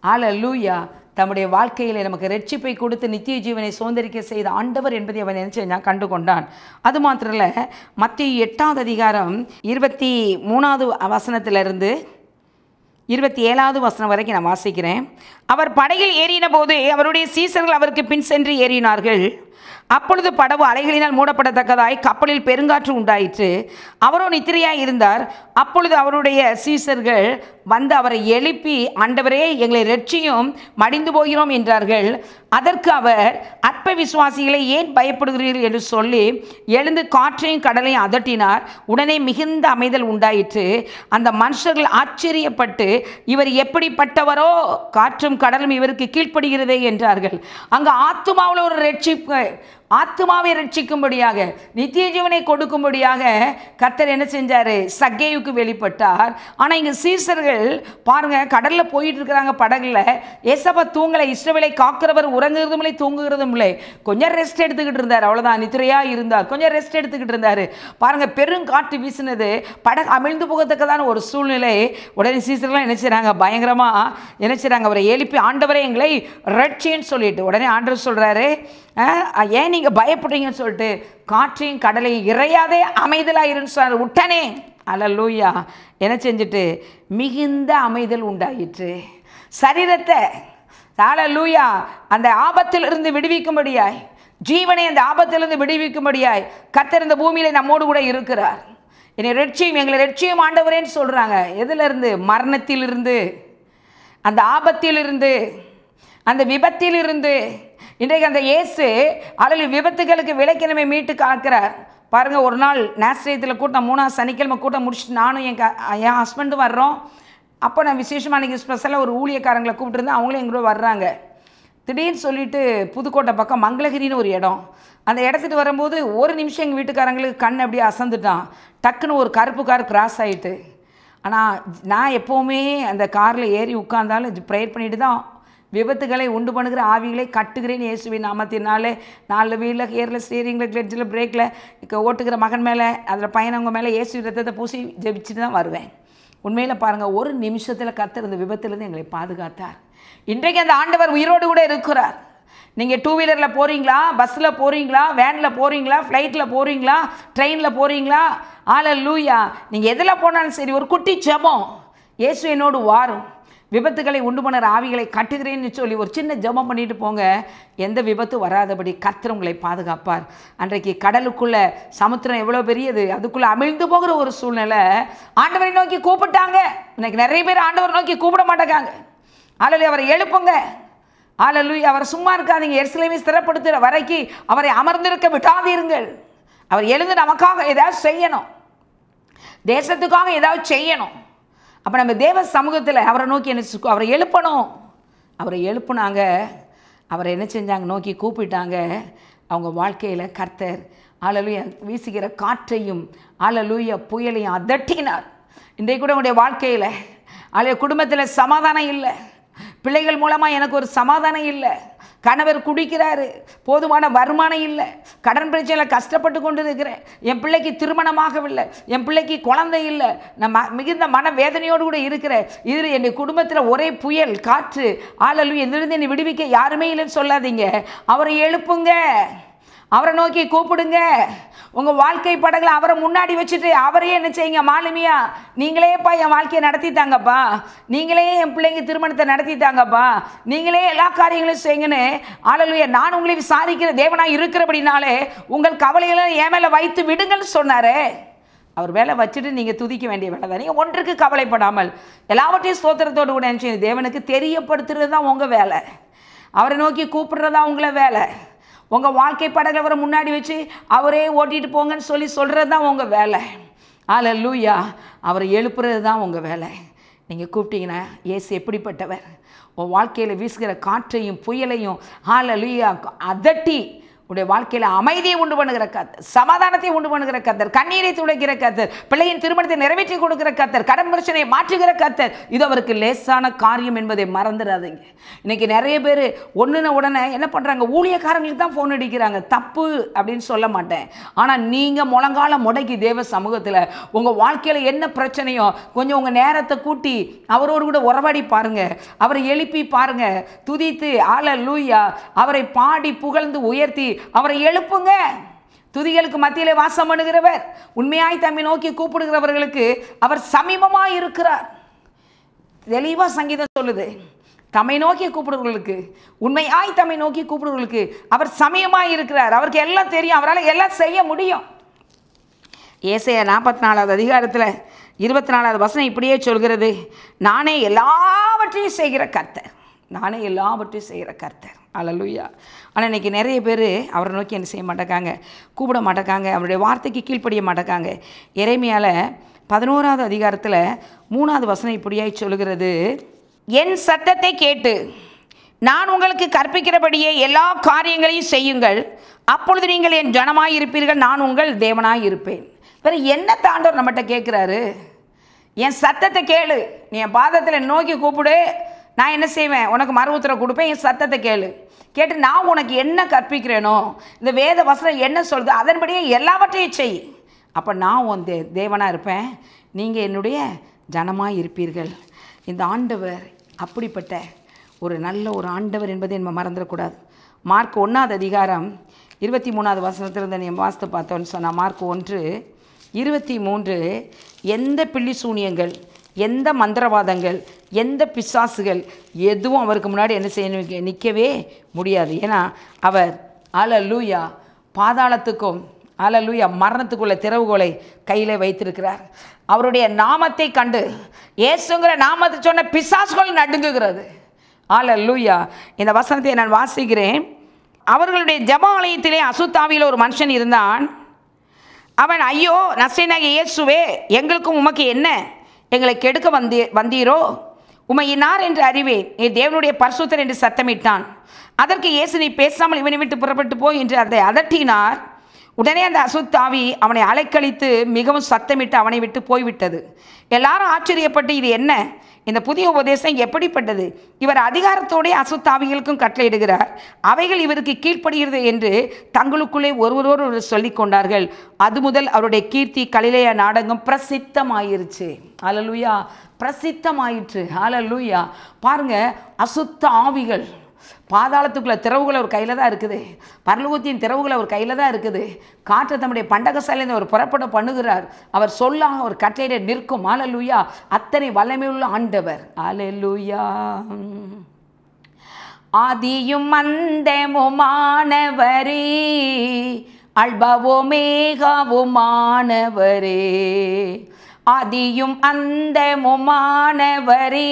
ஹல்லேலூயா. தம்முடைய வாழ்க்கையில் நமக்கு ரட்சிப்பை கொடுத்து நித்திய ஜீவனை சுதந்தரிக்க செய்த ஆண்டவர் என்பதை அவன் நினைச்சு கண்டு கொண்டான். அது மாத்திரம் இல்லை, மத்தேயு 8வது அதிகாரம் 23வது வசனத்திலிருந்து 27வது வசனம் வரைக்கும் நான் வாசிக்கிறேன். அவர் படகில் ஏறின போது அவருடைய சீசர்கள் அவருக்கு பின் சென்று ஏறினார்கள். அப்பொழுது படகு அலைகளினால் மூடப்படத்தக்கதாய் கப்பலில் பெருங்காற்று உண்டாயிற்று. அவரோ நித்திரையாய் இருந்தார். அப்பொழுது அவருடைய சீசர்கள் வந்து அவரை எழுப்பி, ஆண்டவரே, எங்களை ரட்சியும், மடிந்து போகிறோம் என்றார்கள். அதற்கு அவர், அற்ப விசுவாசிகளை ஏன் பயப்படுகிறீர்கள் என்று சொல்லி எழுந்து காற்றையும் கடலையும் அதட்டினார். உடனே மிகுந்த அமைதல் உண்டாயிற்று. அந்த மனுஷர்கள் ஆச்சரியப்பட்டு, இவர் எப்படிப்பட்டவரோ, காற்றும் கடலும் இவருக்கு கீழ்ப்படுகிறதே என்றார்கள். அங்கே ஆத்துமாவில் ஒரு ரட்சிப்பு, ஆத்துமாவை ரட்சிக்கும்படியாக, நித்திய ஜீவனை கொடுக்கும்படியாக கர்த்தர் என்ன செஞ்சார்? சக்கேயுக்கு வெளிப்பட்டார். ஆனால் இங்கே சீசர்கள் பாருங்க, கடலில் போயிட்டு இருக்கிறாங்க படகுல. ஏசப்பா தூங்கலை, இஸ்ரவேலை காக்கிறவர் உறங்குறதும் இல்லை தூங்குகிறதும் இல்லை. கொஞ்சம் ரெஸ்ட் எடுத்துக்கிட்டு இருந்தார், அவ்வளோதான். நித்திரையாக இருந்தார், கொஞ்சம் ரெஸ்ட் எடுத்துக்கிட்டு இருந்தார். பாருங்க, பெருங்காற்று வீசினது, படகு அமிழ்ந்து போகத்தக்கதான ஒரு சூழ்நிலை. உடனே சீசர்கள்லாம் என்ன செய்கிறாங்க? பயங்கரமாக என்ன செய்கிறாங்க? அவரை எழுப்பி, ஆண்டவரே எங்களை ரட்சின்னு சொல்லிட்டு, உடனே ஆண்டவர் சொல்கிறாரு, ஏன் நீங்கள் பயப்படுறீங்கன்னு சொல்லிட்டு காற்றையும் கடலையும் இறையாதே அமைதலாக இருன்னு சொன்னார். உடனே அல்லேலூயா என்ன செஞ்சுட்டு மிகுந்த அமைதல் உண்டாயிற்று. சரீரத்தை அல்லேலூயா அந்த ஆபத்திலிருந்து விடுவிக்கும்படியாய், ஜீவனை அந்த ஆபத்திலிருந்து விடுவிக்கும்படியாய் கர்த்தர் இந்த பூமியில நம்மோடு கூட இருக்கிறார். என்னை ரட்சியும், எங்களை ரட்சியும் ஆண்டவரேன்னு சொல்கிறாங்க. எதிலிருந்து? மரணத்திலிருந்து, அந்த ஆபத்திலிருந்து, அந்த விபத்திலிருந்து. இன்றைக்கு அந்த இயேசு அல்லது விபத்துகளுக்கு விலக்கினமை மீட்டு காக்கிறார். பாருங்கள், ஒரு நாள் நேசரேத்தில் கூட்டம் 3ஆவது சனிக்கிழமை கூட்டம் முடிச்சுட்டு நானும் என் ஹஸ்பண்டும் வர்றோம். அப்போ நான் விசேஷமாக அன்றைக்கி ஸ்பெஷலாக ஒரு ஊழியக்காரங்களை கூப்பிட்டுருந்தேன். அவங்களும் எங்களோட வர்றாங்க. திடீர்னு சொல்லிட்டு புதுக்கோட்டை பக்கம் மங்களகிரின்னு ஒரு இடம், அந்த இடத்துக்கு வரும்போது ஒரு நிமிஷம் எங்கள் வீட்டுக்காரங்களுக்கு கண் அப்படியே அசந்துட்டான். டக்குன்னு ஒரு கருப்பு கார் கிராஸ் ஆகிட்டு. ஆனால் நான் எப்போவுமே அந்த காரில் ஏறி உட்கார்ந்தாலும் ப்ரேயர் பண்ணிட்டு தான் விபத்துகளை உண்டு பண்ணுகிற ஆவிகளை கட்டுகிறேன்னு இயேசுவின் நாமத்தினாலே. 4 வீலில், கியரில், ஸ்டீரிங்கில், கிளட்ஜில், பிரேக்கில் ஓட்டுகிற மகன் மேலே, அதில் பையனவங்க மேலே இயேசு ரத்தத்தை பூசி ஜெபிச்சுட்டு தான் வருவேன். உண்மையில் பாருங்கள், ஒரு நிமிஷத்தில் கர்த்தர் இந்த விபத்துலேருந்து எங்களை பாதுகாத்தார். இன்றைக்கு அந்த ஆண்டவர் உயிரோடு கூட இருக்கிறார். நீங்கள் 2 வீலரில் போகிறீங்களா, பஸ்ஸில் போகிறீங்களா, வேனில் போகிறீங்களா, ஃப்ளைட்டில் போகிறீங்களா, ட்ரெயினில் போகிறீங்களா, ஹல்லேலூயா, நீங்கள் எதில் போனாலும் சரி, ஒரு குட்டி ஜெபம், இயேசு என்னோடு வாரும், விபத்துகளை உண்டு பண்ணுற ஆவிகளை கட்டுகிறேன்னு சொல்லி ஒரு சின்ன ஜெபம் பண்ணிட்டு போங்க. எந்த விபத்து வராதபடி கர்த்தர் உங்களை பாதுகாப்பார். அன்றைக்கு கடலுக்குள்ள சமுத்திரம் எவ்வளோ பெரியது, அதுக்குள்ளே அமிழ்ந்து போகிற ஒரு சூழ்நிலை. ஆண்டவரை நோக்கி கூப்பிட்டாங்க. இன்னைக்கு நிறைய பேர் ஆண்டவரை நோக்கி கூப்பிட மாட்டேங்காங்க. அல்லது அவரை எழுப்புங்க. அல்லேலூயா, அவர் சும்மா இருக்காதீங்க. எருசலேமை ஸ்திரப்படுத்துகிற வரைக்கும் அவரை அமர்ந்திருக்க விட்டாதீர்கள். அவர் எழுந்து நமக்காக ஏதாவது செய்யணும், தேசத்துக்காக ஏதாவது செய்யணும். அப்போ நம்ம தேவ சமூகத்தில் அவரை நோக்கி என்ன, அவரை எழுப்பணும். அவரை எழுப்புனாங்க. அவரை என்ன செஞ்சாங்க? நோக்கி கூப்பிட்டாங்க. அவங்க வாழ்க்கையில் கர்த்தர் ஹல்லேலூயா வீசுகிற காற்றையும் ஹல்லேலூயா புயலையும் அதட்டினார். இன்றைக்கு கூட உங்களுடைய வாழ்க்கையில் அல்ல குடும்பத்தில் சமாதானம் இல்லை, பிள்ளைகள் மூலமாக எனக்கு ஒரு சமாதானம் இல்லை, கணவர் குடிக்கிறாரு, போதுமான வருமானம் இல்லை, கடன் பிரச்சனையில் கஷ்டப்பட்டு கொண்டு இருக்கிறேன், என் பிள்ளைக்கு திருமணமாகவில்லை, என் பிள்ளைக்கு குழந்தை இல்லை, நான் மிகுந்த மன வேதனையோடு கூட இருக்கிறேன். இது என் குடும்பத்தில் ஒரே புயல் காற்று. ஹல்லேலூயா, இதிலிருந்து என்னை விடுவிக்க யாருமே இல்லைன்னு சொல்லாதீங்க. அவரை எழுப்புங்க, அவரை நோக்கி கூப்பிடுங்க. உங்கள் வாழ்க்கை படகுல அவரை முன்னாடி வச்சுட்டு அவரையே என்ன செய்யுங்க? மாலுமியா, நீங்களேப்பா என் வாழ்க்கையை நடத்தித்தாங்கப்பா, நீங்களே என் பிள்ளைங்க திருமணத்தை நடத்தித்தாங்கப்பா, நீங்களே எல்லா காரியங்களையும் செய்யுங்கன்னு. ஹல்லேலூயா, நான் உங்களை விசாரிக்கிற தேவனாக இருக்கிறபடினாலே உங்கள் கவலைகளை என் மேலே வைத்து விடுங்கன்னு சொன்னாரே. அவர் வேலை வச்சுட்டு நீங்கள் துதிக்க வேண்டிய வேலை தான். நீங்கள் ஒன்றுக்கு கவலைப்படாமல் எல்லாவற்றையும் ஸ்தோத்திரத்தோடு கூட நினச்சி தேவனுக்கு தெரியப்படுத்துறது தான் உங்கள் வேலை. அவரை நோக்கி கூப்பிடுறதா உங்களை வேலை. உங்கள் வாழ்க்கை படகுல அவரை முன்னாடி வச்சு அவரே ஓட்டிகிட்டு போங்கன்னு சொல்கிறது தான் உங்கள் வேலை. ஹல்லேலூயா, அவரை எழுப்புறது தான் உங்கள் வேலை. நீங்கள் கூப்பிட்டீங்கன்னா இயேசு எப்படிப்பட்டவர்? உன் வாழ்க்கையில் வீசுகிற காற்றையும் புயலையும் ஹல்லேலூயா அதட்டி உடைய வாழ்க்கையில் அமைதியை உண்டு பண்ணுகிற கர்த்தர், சமாதானத்தை உண்டு பண்ணுகிற கர்த்தர், கண்ணீரை துடைக்கிற கர்த்தர், பிள்ளையின் திருமணத்தை நிறைவேற்றி கொடுக்கிற கர்த்தர், கடன் பிரச்சனையை மாற்றுகிற கர்த்தர். இது அவருக்கு லேசான காரியம் என்பதை மறந்துடாதீங்க. இன்னைக்கு நிறைய பேர் ஒன்றுன உடனே என்ன பண்ணுறாங்க, ஊழியக்காரங்களுக்கு தான் ஃபோன் அடிக்கிறாங்க. தப்பு அப்படின்னு சொல்ல மாட்டேன். ஆனால் நீங்கள் முழங்கால முடக்கி தேவ சமூகத்தில் உங்கள் வாழ்க்கையில் என்ன பிரச்சனையோ கொஞ்சம் உங்கள் நேரத்தை கூட்டி அவரோடு கூட உறவாடி பாருங்கள், அவரை எழுப்பி பாருங்கள், துதித்து ஹல்லேலூயா அவரை பாடி புகழ்ந்து உயர்த்தி அவரை எழுப்புங்க. துதிகளுக்கு மத்தியிலே வாசம் பண்ணுகிறவர், உண்மையாய் தம்மை நோக்கி கூப்பிடுகிறவர்களுக்கு அவர் சமீபமாய் இருக்கிறார். தெளிவா சங்கீதம் சொல்லுது, தம்மை நோக்கி கூப்பிடுறவர்களுக்கு, உண்மையாய் தம்மை நோக்கி கூப்பிடுறவர்களுக்கு அவர் சமீபமாய் இருக்கிறார். அவருக்கு எல்லாம் தெரியும், அவரால் எல்லாம் செய்ய முடியும். ஏசாயா 44வது அதிகாரத்தில் 24வது வசனம் இப்படியே சொல்கிறது, நானே எல்லாவற்றையும் செய்கிற கர்த்தர், நானே எல்லாவற்றையும் செய்கிற கர்த்தர். ஹல்லேலூயா. ஆனால் இன்றைக்கி நிறைய பேர் அவரை நோக்கி என்ன செய்ய மாட்டேக்காங்க, கூப்பிட மாட்டேக்காங்க, அவருடைய வார்த்தைக்கு கீழ்ப்படிய மாட்டேக்காங்க. எரேமியால 11வது அதிகாரத்தில் 3வது வசனம் இப்படியாய் சொல்கிறது, என் சத்தத்தை கேட்டு நான் உங்களுக்கு கற்பிக்கிறபடியே எல்லா காரியங்களையும் செய்யுங்கள், அப்பொழுது நீங்கள் என் ஜனமாய் இருப்பீர்கள், நான் உங்கள் தேவனாய் இருப்பேன். வேறு என்ன தாண்டவர் நம்மகிட்ட கேட்குறாரு? என் சத்தத்தை கேளு, நீ என் பாதத்தில் நோக்கி கூப்பிடு, நான் என்ன செய்வேன், உனக்கு மறு உத்தரவு கொடுப்பேன். என் சத்தத்தை கேளு, கேட்டு நான் உனக்கு என்ன கற்பிக்கிறேனோ, இந்த வேத வசனம் என்ன சொல்லுது அதன்படியே எல்லாவற்றையும் செய். அப்போ நான் உன் தேவனாக இருப்பேன், நீங்கள் என்னுடைய ஜனமாக இருப்பீர்கள். இந்த ஆண்டவர் அப்படிப்பட்ட ஒரு நல்ல ஒரு ஆண்டவர் என்பதை நம்ம மறந்துடக்கூடாது. மார்க் 1வது அதிகாரம் 23வது வசனத்திலிருந்து நீ வாசித்து பார்த்தோன்னு சொன்னால், மார்க் 1:23, எந்த பில்லி சூனியங்கள், எந்த மந்திரவாதங்கள், எந்த பிசாசுகள் எதுவும் அவருக்கு முன்னாடி என்ன செய்ய நிற்கவே முடியாது. ஏன்னா அவர் ஹல்லேலூயா பாதாளத்துக்கும் ஹல்லேலூயா மரணத்துக்குள்ள திறவுகோலை கையில் வைத்திருக்கிறார். அவருடைய நாமத்தை கண்டு, இயேசுங்கிற நாமத்தை சொன்ன பிசாசுகள் நடுங்குகிறது. ஹல்லேலூயா. இந்த வசனத்தை நான் வாசிக்கிறேன். அவர்களுடைய ஜெப ஆலயத்திலே அசுத்தாவியில் ஒரு மனுஷன் இருந்தான். அவன், ஐயோ நசரேயனாகிய இயேசுவே, எங்களுக்கும் உமக்கு என்ன, எங்களை கெடுக்க வந்தீரோ, உம்மை இன்னார் என்று அறிவேன், நீ தேவனுடைய பரிசுத்தர் என்று சத்தமிட்டான். அதற்கு இயேசு, நீ பேசாமல் இவனை விட்டு புறப்பட்டு போ என்று அதை அதட்டினார். உடனே அந்த அசுத்தாவி அவனை அலைக்கழித்து மிகவும் சத்தமிட்டு அவனை விட்டு போய்விட்டது. எல்லாரும் ஆச்சரியப்பட்டு, இது என்ன, இந்த புதிய உபதேசம் எப்படிப்பட்டது, இவர் அதிகாரத்தோடே அசுத்தாவிகளுக்கும் கட்டளையிடுகிறார், அவைகள் இவருக்கு கீழ்ப்படுகிறது என்று தங்களுக்குள்ளே ஒருவரோடு சொல்லிக் கொண்டார்கள். அது முதல் அவருடைய கீர்த்தி கலிலேயா நாடகம் பிரசித்தமாயிருச்சு. ஹல்லேலூயா, பிரசித்தமாயிற்று. ஹல்லேலூயா. பாருங்க, அசுத்த ஆவிகள் பாதாளத்துக்குள்ள திறவுகள் அவர் கையில் தான் இருக்குது, பரலோகத்தின் திறவுகள் அவர் கையில் தான் இருக்குது. காற்றை தம்முடைய பண்டகசாலையிலிருந்து அவர் புறப்பட பண்ணுகிறார். அவர் சொல்லாக அவர் கட்டளையிட நிற்கும். ஹல்லேலூயா. அத்தனை வல்லமையுள்ள ஆண்டவர். ஹல்லேலூயா. ஆதியும் அந்தமுமானவரே, அல்பாவோமேகாவுமானவரே, ஆதியும் அந்தமுமானவரே,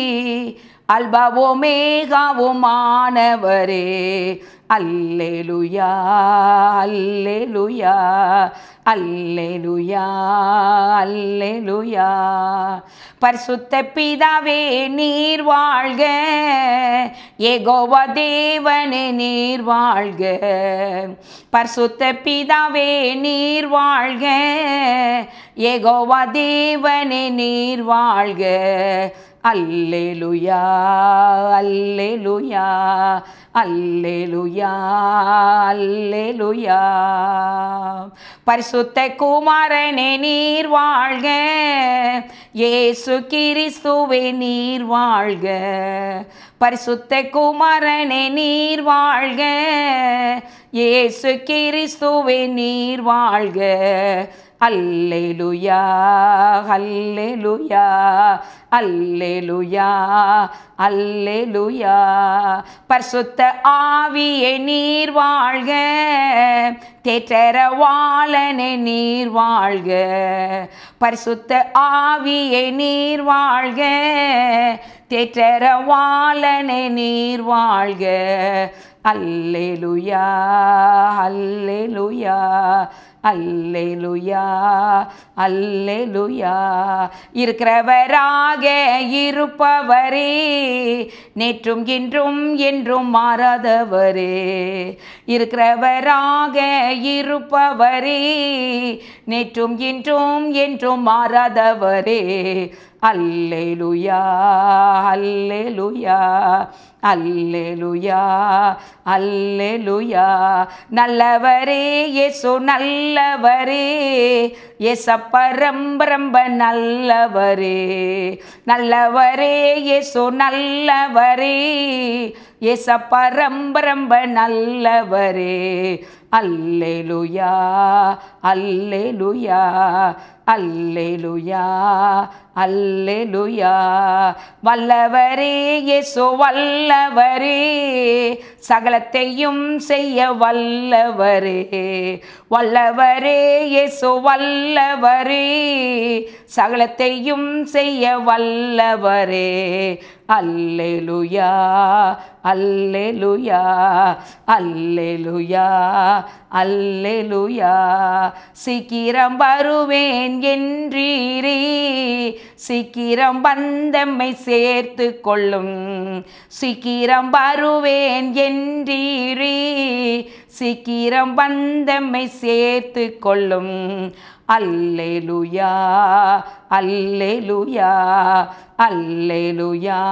அல்பாவோமேகாவுமானவரே. அல்லேலூயா, அல்லேலூயா, அல்லேலூயா, அல்லேலூயா. பரிசுத்த பிதாவே நீர் வாழ்க, யெகோவா தேவனே நீர் வாழ்க. பரிசுத்த பிதாவே நீர் வாழ்க, யெகோவா தேவனே நீர் வாழ்க. அல்லேலூயா, அல்லேலூயா, அல்லேலூயா, அல்லேலூயா. பரிசுத்த குமாரனே நீர் வாழ்க, இயேசு கிறிஸ்துவே நீர் வாழ்க. பரிசுத்த குமாரனே நீர் வாழ்க, இயேசு கிறிஸ்துவே நீர் வாழ்க. அல்லேலூயா, அல்லேலூயா, அல்லேலூயா, அல்லேலூயா. பரிசுத்த ஆவியே நீர் வாழ்க, தேற்றரவாளனே நீர் வாழ்க. பரிசுத்த ஆவியே நீர் வாழ்க, தேற்றரவாளனே நீர் வாழ்க. அல்லேலூயா, அல்லேலூயா, அல்லேலூயா அல்லேலூயா. இருக்கிறவராக இருப்பவரே, நேற்றும் இன்றும் என்றும் மாறாதவரே. இருக்கிறவராக இருப்பவரே, நேற்றும் இன்றும் என்றும் மாறாதவரே. அல்லேலூயா அல்லேலூயா அல்லேலூயா அல்லேலூயா. நல்லவரே இயேசு நல்லவரே, இயேசப்பா ரொம்ப ரொம்ப நல்லவரே. நல்லவரே இயேசு நல்லவரே, இயேசப்பா ரொம்ப ரொம்ப நல்லவரே. அல்லேலூயா அல்லேலூயா அல்லேலூயா அல்லேலூயா. வல்லவரே இயேசு வல்லவரே, சகலத்தையும் செய்ய வல்லவரே. வல்லவரே இயேசு வல்லவரே, சகலத்தையும் செய்ய வல்லவரே. அல்லேலூயா அல்லேலூயா அல்லேலூயா அல்லேலூயா. சீக்கிரம் வருவேன் என்றீரே, சீக்கிரம் வந்தம்மை சேர்த்து கொள்ளும். சீக்கிரம் வருவேன் என்றீரே, சீக்கிரம் வந்தம்மை சேர்த்து கொள்ளும். அல்லேலூயா அல்லேலூயா அல்லேலூயா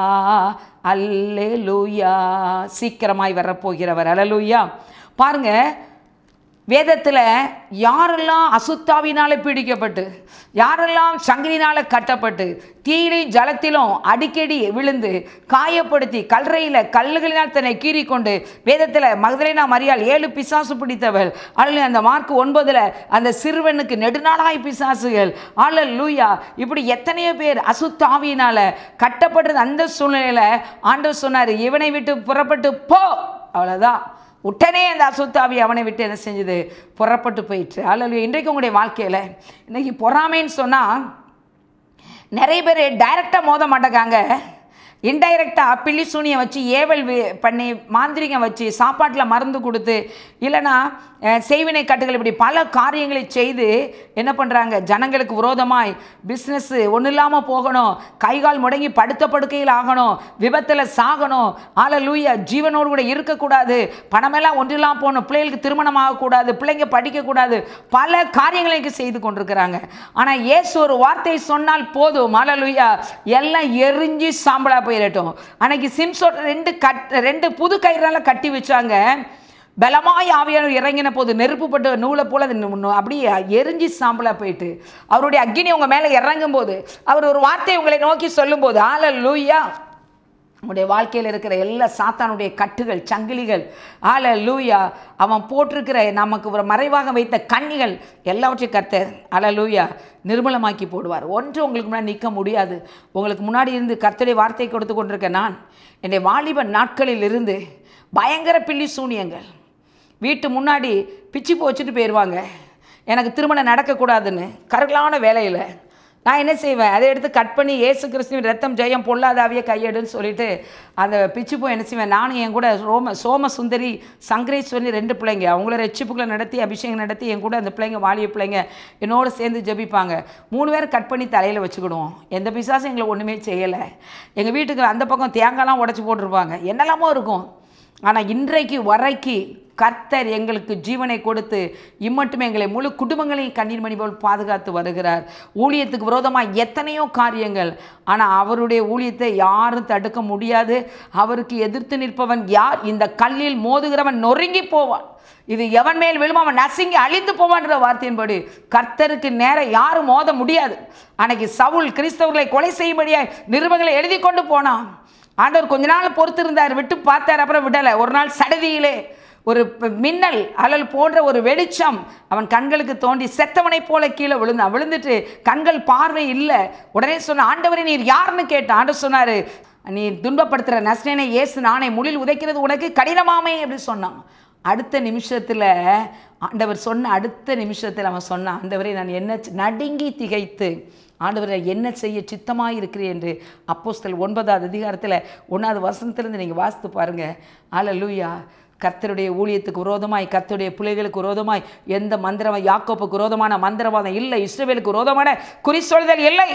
அல்லேலூயா. சீக்கிரமாய் வரப்போகிறவர். அல்லேலூயா. பாருங்க, வேதத்தில் யாரெல்லாம் அசுத்தாவினால் பீடிக்கப்பட்டு, யாரெல்லாம் சங்கிலினால் கட்டப்பட்டு, தீயிலும் ஜலத்திலும் அடிக்கடி விழுந்து காயப்படுத்தி கல்லறையில் கல்லுகளினால் தன்னை கீறிக்கொண்டு, வேதத்தில் மகதலேனா மரியாள் 7 பிசாசு பிடித்தவள். அதில் அந்த மார்க் 9 அந்த சிறுவனுக்கு நெடுநாளாய் பிசாசுகள். அல்லேலூயா. இப்படி எத்தனையோ பேர் அசுத்தாவியினால் கட்டப்பட்டது. அந்த சூழ்நிலையில் ஆண்டவர் சொன்னார், இவனை விட்டு புறப்பட்டு போ. அவ்வளோதான். உடனே அந்த அசுத்தாவி அவனை விட்டு என்ன செஞ்சது? புறப்பட்டு போயிட்டு. அல்லேலூயா. இன்றைக்கு உங்களுடைய வாழ்க்கையில் இன்றைக்கி பொறாமைன்னு சொன்னால் நிறைய பேர் டைரெக்டாக மோத மாட்டேங்காங்க, இன்டைரக்டாக பில்லி சூனியை வச்சு ஏவல் பண்ணி மாந்திரிகம் வச்சு சாப்பாட்டில் மருந்து கொடுத்து இல்லைனா செய்வினை கட்டுகள் இப்படி பல காரியங்களை செய்து என்ன பண்ணுறாங்க? ஜனங்களுக்கு விரோதமாய் பிஸ்னஸ் ஒன்றும் இல்லாமல் போகணும், கைகால் முடங்கி படுத்த படுக்கையில் ஆகணும், விபத்தில் சாகணும், அல்லேலூயா, ஜீவனோடு கூட இருக்கக்கூடாது, பணமெல்லாம் ஒன்றும் இல்லாமல் போகணும், பிள்ளைகளுக்கு திருமணம் ஆகக்கூடாது, பிள்ளைங்க படிக்கக்கூடாது, பல காரியங்களை செய்து கொண்டிருக்கிறாங்க. ஆனால் இயேசு ஒரு வார்த்தை சொன்னால் போதும், அல்லேலூயா, எல்லாம் எரிஞ்சு சாம்பலா போயிடட்டும். அன்னைக்கு சிம்சோன் 2 புது கயிறால கட்டி வச்சாங்க. பலமாய் ஆவியானவர் இறங்கின போது நெருப்புப்பட்டு நூலை போல அப்படியே எரிஞ்சி சாம்பலா போயிட்டு அவருடைய அக்கினி உங்க மேலே இறங்கும் போது அவர் ஒரு வார்த்தை உங்களை நோக்கி சொல்லும் போது, அல்லேலூயா, நம்முடைய வாழ்க்கையில் இருக்கிற எல்லா சாத்தானுடைய கட்டுகள் சங்கிலிகள், அல்லேலூயா, அவன் போட்டிருக்கிற நமக்கு ஒரு மறைவாக வைத்த கண்ணிகள் எல்லாவற்றையும் கர்த்தர் அல்லேலூயா நிர்மலமாக்கி போடுவார். ஒன்று உங்களுக்கு முன்னாடி நிற்க முடியாது. உங்களுக்கு முன்னாடி இருந்து கர்த்தருடைய வார்த்தை கொடுத்து கொண்டிருக்க நான் என்னுடைய வாலிப நாட்களில் இருந்து பயங்கர பில்லி சூனியங்கள், வீட்டு முன்னாடி பிச்சு போச்சுட்டு போயிடுவாங்க, எனக்கு திருமணம் நடக்கக்கூடாதுன்னு கருகலான வேலையில் நான் என்ன செய்வேன்? அதை எடுத்து கட் பண்ணி இயேசு கிறிஸ்துவின் ரத்தம் ஜெயம் பொல்லாதாவிய கையெடுன்னு சொல்லிட்டு அந்த பிச்சு போய் என்ன செய்வேன்? நானும் என் கூட சோமசுந்தரி சங்கரேஸ்வரி 2 பிள்ளைங்க, அவங்கள ரட்சிப்புகளை நடத்தி அபிஷேகம் நடத்தி என் கூட அந்த பிள்ளைங்க வாலிய பிள்ளைங்க என்னோடு சேர்ந்து ஜெபிப்பாங்க. 3 பேர் கட் பண்ணி தலையில் வச்சுக்கிடுவோம். எந்த பிசாசும் எங்களை ஒன்றுமே செய்யலை. எங்கள் வீட்டுக்கு அந்த பக்கம் தேங்காய்லாம் உடச்சி போட்டிருப்பாங்க, என்னெல்லாமோ இருக்கும். ஆனால் இன்றைக்கு வரைக்கு கர்த்தர் எங்களுக்கு ஜீவனை கொடுத்து இம்மட்டுமே எங்களை முழு குடும்பங்களையும் கண்ணீர் மணி போல் பாதுகாத்து வருகிறார். ஊழியத்துக்கு விரோதமாக எத்தனையோ காரியங்கள், ஆனால் அவருடைய ஊழியத்தை யாரும் தடுக்க முடியாது. அவருக்கு எதிர்த்து நிற்பவன் யார்? இந்த கல்லில் மோதுகிறவன் நொறுங்கி போவான், இது எவன் மேல் விழும் அவன் நசுங்கி அழிந்து போவான்ற வார்த்தையின்படி கர்த்தருக்கு நேரம் யாரும் மோத முடியாது. அன்னைக்கு சவுல் கிறிஸ்தவர்களை கொலை செய்யும்படியாக நிருபங்களை எழுதி கொண்டு போனான். ஆண்டவர் கொஞ்ச நாள் பொறுத்து இருந்தார், விட்டு பார்த்தார், அப்புறம் விடலை. ஒரு நாள் சடதியிலே ஒரு மின்னல் அலல் போன்ற ஒரு வெளிச்சம் அவன் கண்களுக்கு தோண்டி செத்தவனை போல கீழே விழுந்தான். விழுந்துட்டு கண்கள் பார்வை இல்லை. உடனே சொன்ன, ஆண்டவரே நீர் யாருன்னு கேட்டான். ஆண்டவர் சொன்னார், நீ துன்பப்படுத்துகிற நஸ்ரேனை இயேசு நானே, முள்ளில் உதைக்கிறது உனக்கு கடினமாமே அப்படி சொன்னான். அடுத்த நிமிஷத்தில் ஆண்டவர் சொன்ன அடுத்த நிமிஷத்தில் அவன் சொன்னான், ஆண்டவரே நான் என்ன நடுங்கி திகைத்து ஆண்டவரை என்ன செய்ய சித்தமாக இருக்கிறேன் என்று அப்போஸ்தலர் 9ஆம் அதிகாரத்தில் 1ஆவது வசனத்திலிருந்து நீங்கள் வாசித்து பாருங்கள். அல்லேலூயா. கர்த்தருடைய ஊழியத்துக்கு விரோதமாய், கர்த்தருடைய பிள்ளைகளுக்கு விரோதமாய் எந்த மந்திரம், யாக்கோப்புக்கு விரோதமான மந்திரவாதம் இல்லை, இஸ்ரவேலுக்கு விரோதமான குறி சொல்தல் இல்லை.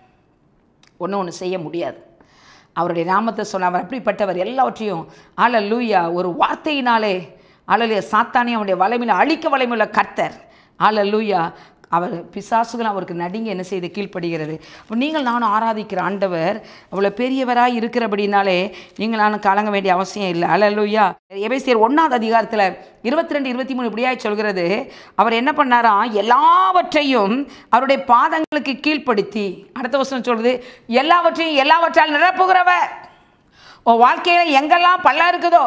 ஒன்று செய்ய முடியாது. அவருடைய நாமத்தை சொன்ன அவர் அப்படிப்பட்டவர். எல்லாவற்றையும் அல்லேலூயா ஒரு வார்த்தையினாலே அல்லேலூயா சாத்தானை அவனுடைய வலைமையில் அழிக்க வலைமையுள்ள கர்த்தர். அல்லேலூயா அவர் பிசாசுகள் அவருக்கு நடுங்கி என்ன செய்து கீழ்ப்படுகிறது. நீங்கள் நானும் ஆராதிக்கிற ஆண்டவர் அவ்வளோ பெரியவராக இருக்கிறபடினாலே நீங்கள் நானும் கலங்க வேண்டிய அவசியம் இல்லை. அல்லேலூயா. எபேசியர் 1ஆம் அதிகாரத்தில் 22, 23 இப்படியாய் சொல்கிறது. அவர் என்ன பண்ணாராம், எல்லாவற்றையும் அவருடைய பாதங்களுக்கு கீழ்ப்படுத்தி, அடுத்த வசனம் சொல்கிறது, எல்லாவற்றையும் எல்லாவற்றால் நிரப்புகிறவர். உன் வாழ்க்கையில் எங்கெல்லாம் பள்ளம் இருக்குதோ,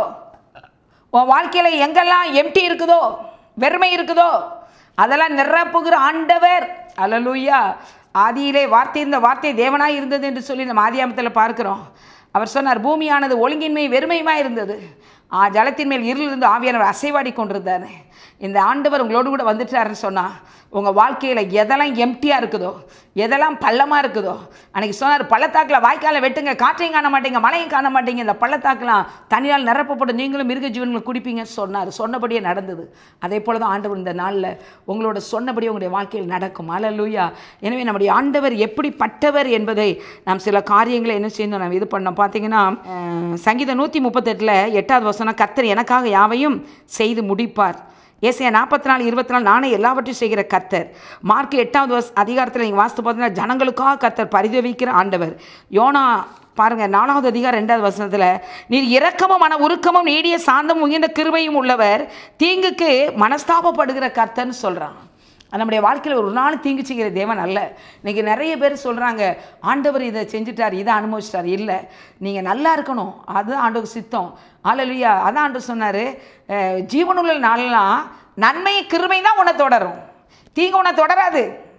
உன் வாழ்க்கையில் எங்கெல்லாம் எம்டி இருக்குதோ, வெறுமை இருக்குதோ, அதெல்லாம் நிரப்புகிற ஆண்டவர். அல்லேலூயா. ஆதியிலே வார்த்தை இருந்த வார்த்தை தேவனாய் இருந்தது என்று சொல்லி நம்ம ஆதியாமத்தில் பார்க்கிறோம். அவர் சொன்னார், பூமியானது ஒழுங்கின்மை வெறுமையுமா இருந்தது, ஜலத்தின் மேல் இருள் இருந்து ஆவியானவர் அசைவாடி கொண்டிருந்தார். இந்த ஆண்டவர் உங்களோடு கூட வந்துட்டாருன்னு சொன்னால் உங்கள் வாழ்க்கையில் எதெல்லாம் எம்டியாக இருக்குதோ, எதெல்லாம் பள்ளமாக இருக்குதோ, அன்றைக்கி சொன்னார், பள்ளத்தாக்கில் வாய்க்காலை வெட்டுங்க, காற்றையும் காண மாட்டீங்க, மழையும் காண மாட்டீங்க, இந்த பள்ளத்தாக்கெலாம் தண்ணியால் நிரப்பப்பட்டு நீங்களும் மிருக ஜீவன்களை குடிப்பீங்கன்னு சொன்னார். சொன்னபடியே நடந்தது. அதே போல் தான் ஆண்டவர் இந்த நாளில் உங்களோட சொன்னபடியே உங்களுடைய வாழ்க்கையில் நடக்கும். அல்லேலூயா. எனவே நம்முடைய ஆண்டவர் எப்படிப்பட்டவர் என்பதை நாம் சில காரியங்களை என்ன செய்யணும், நாம் இது பண்ணோம். பார்த்தீங்கன்னா சங்கீதம் 138 8வது வசனம், கர்த்தர் எனக்காக யாவையும் செய்து முடிப்பார். ஏசாயா 44, 24, நானே எல்லாவற்றையும் செய்கிற கர்த்தர். மார்க் 8வது அதிகாரத்தில் நீங்கள் வாசித்து பார்த்தீங்கன்னா ஜனங்களுக்காக கர்த்தர் பரிதவிக்கிற ஆண்டவர். யோனா பாருங்கள் 4வது அதிகாரம் 2வது வசனத்தில், நீர் இரக்கமும் மன உருக்கமும் நீடிய சாந்தமும் மிகுந்த கிருபையும் உள்ளவர், தீங்குக்கு மனஸ்தாபப்படுகிற கர்த்தர்னு சொல்கிறான். நம்முடைய வாழ்க்கையில் ஒரு நாள் தீங்கு செய்கிற தேவன் அல்ல. இன்றைக்கி நிறைய பேர் சொல்கிறாங்க, ஆண்டவர் இதை செஞ்சுட்டார், இதை அனுபவிச்சிட்டார். இல்லை, நீங்கள் நல்லா இருக்கணும், அது ஆண்டவர் சித்தம். அல்லேலூயா. அதான் ஆண்டவர் சொன்னார், ஜீவனுள்ள நாளெல்லாம் நன்மை கிருபை தான் உன்னை தொடரும், தீங்கு உன்னை தொடராது.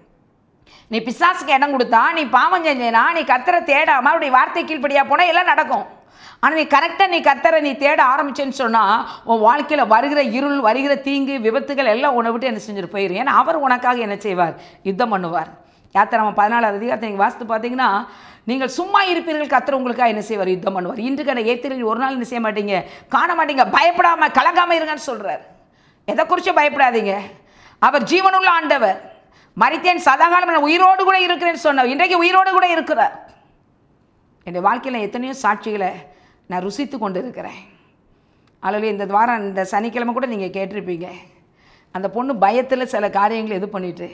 நீ பிசாசுக்கு இடம் கொடுத்தா, நீ பாவம் செஞ்சேனா, நீ கர்த்தரை தேடாமல் அவருடைய வார்த்தை கீழ்ப்படியாக போனால் எல்லாம் நடக்கும். ஆனால் நீ கரெக்டாக நீ கர்த்தரை நீ தேட ஆரம்பிச்சேன்னு சொன்னால் உன் வாழ்க்கையில் வருகிற இருள், வருகிற தீங்கு, விபத்துகள் எல்லாம் உன்னை விட்டு என்ன செஞ்சுட்டு போயிடும். ஏன்னா அவர் உனக்காக என்ன செய்வார், யுத்தம் பண்ணுவார். யாத்திராகமம் 14வது அதிகாரத்தை நீங்கள் வாசித்து பார்த்தீங்கன்னா, நீங்கள் சும்மா இருப்பீர்கள், கர்த்தர் உங்களுக்காக என்ன செய்வார், யுத்தம் பண்ணுவார். இன்று கடை ஏத்திரில் ஒரு நாள் என்ன செய்ய மாட்டீங்க, காண மாட்டீங்க, பயப்படாமல் கலங்காமல் இருங்கன்னு சொல்கிறார். எதை குறித்து பயப்படாதீங்க, அவர் ஜீவனுள்ள ஆண்டவர். மரித்தேன் சதாகாலம் நான் உயிரோடு கூட இருக்கிறேன்னு சொன்னார். இன்றைக்கு உயிரோடு கூட இருக்கிறார். என்னுடைய வாழ்க்கையில் எத்தனையோ சாட்சிகளை நான் ருசித்து கொண்டு இருக்கிறேன். அல்லது இந்த வாரம் இந்த சனிக்கிழமை கூட நீங்கள் கேட்டிருப்பீங்க, அந்த பொண்ணு பயத்தில் சில காரியங்களை இது பண்ணிட்டு